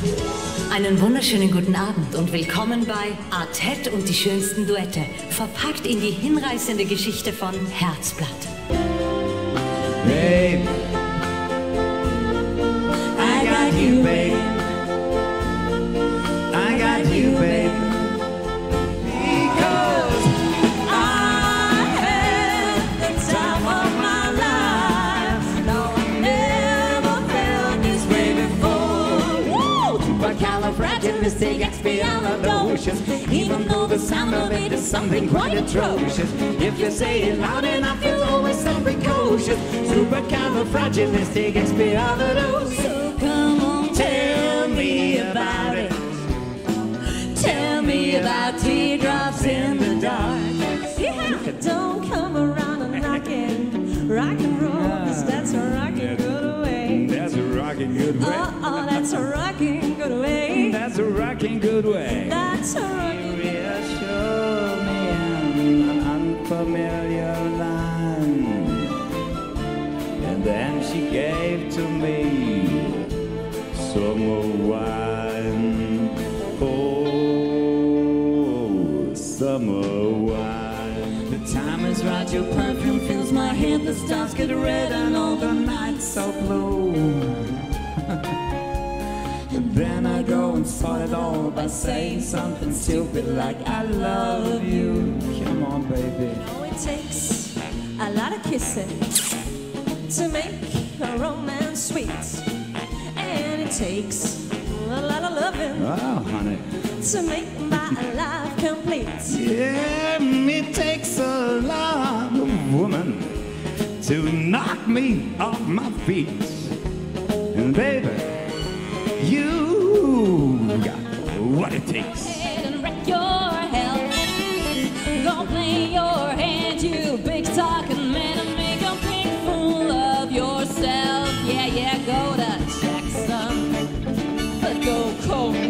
Einen wunderschönen guten Abend und willkommen bei Artett und die schönsten Duette, verpackt in die hinreißende Geschichte von Herzblatt. Babe, I got you, babe. I got you, babe. Because I had the time of my life. No, I never felt this way before. Woo! Supercalifragilisticexpialidocious. Even though the sound of it is something quite atrocious. If you say it loud enough, you'll always sound precocious. Supercalifragilisticexpialidocious. So come on, tell me about it. Tell me about teardrops in the dark. Yeah, don't come around and knocking. Rock and roll, 'cause that's a rocking good way. That's a rocking good way. Oh, that's a rocking good way. That's a rocking good way. That's a rocking good way. Reassure me in an unfamiliar land. And then she gave to me summer wine. Oh, summer wine. The time is right, your perfume fills my head. The stars get red and all the nights so blue. And then I go and start it all by saying something stupid like I love you. Come on, baby. Oh, it takes a lot of kissing to make a romance sweet. And it takes a lot of loving Oh, honey. to make my life complete. Yeah, it takes a lot of woman to knock me off my feet. And baby, you got what it takes. And wreck your health. Go play your hand, you big talking man, and make a big fool of yourself. Yeah, yeah, go to Jackson, but go cold.